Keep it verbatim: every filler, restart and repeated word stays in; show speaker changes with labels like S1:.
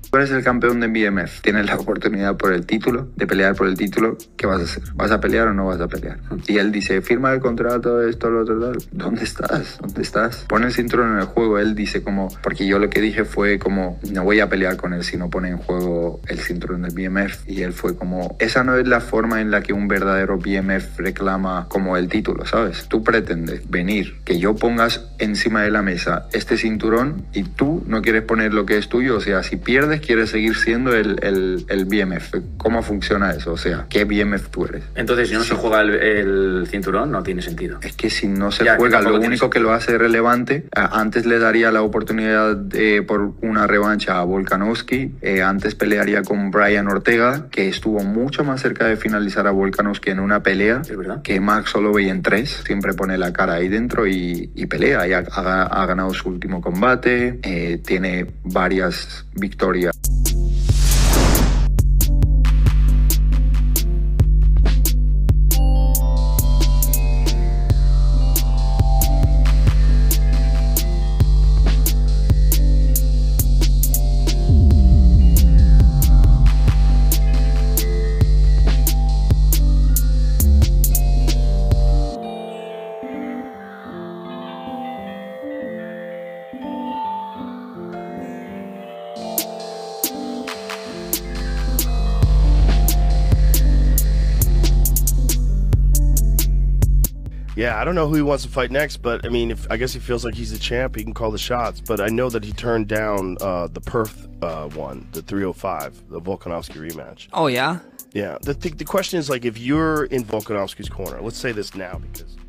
S1: Tú eres el campeón de B M F, tienes la oportunidad por el título, de pelear por el título, ¿qué vas a hacer? ¿Vas a pelear o no vas a pelear? Y él dice, firma el contrato, esto, lo otro, tal. ¿Dónde estás? ¿Dónde estás? Pon el cinturón en el juego. Él dice como, porque yo lo que dije fue como, no voy a pelear con él si no pone en juego el cinturón del B M F. Y él fue como, esa no es la forma en la que un verdadero B M F reclama como el título, ¿sabes? Tú pretendes venir, que yo pongas encima de la mesa este cinturón y tú no quieres poner lo que es tuyo. O sea, si pierdes, quieres seguir siendo el, el, el B M F. ¿Cómo funciona eso? O sea, ¿qué B M F tú eres?
S2: Entonces, si no
S1: sí.
S2: se juega el, el cinturón, no tiene sentido.
S1: Es que si no se
S2: ya,
S1: juega, lo único
S2: sentido.
S1: que lo hace relevante, eh, antes le daría la oportunidad de, por una revancha a Volkanovski, eh, antes pelearía con Brian Ortega, que estuvo mucho más cerca de finalizar a Volkanovski en una pelea,
S2: ¿Es verdad?
S1: que Max Holloway en tres, siempre pone la cara ahí dentro y, y pelea, y ha, ha, ha ganado su último combate, eh, tiene varias victorias.
S3: Yeah, I don't know who he wants to fight next, but I mean, if I guess he feels like he's the champ, he can call the shots. But I know that he turned down uh, the Perth uh, one, the three oh five, the Volkanovski rematch.
S4: Oh, yeah?
S3: Yeah. The, th- the question is, like, if you're in Volkanovski's corner, let's say this now because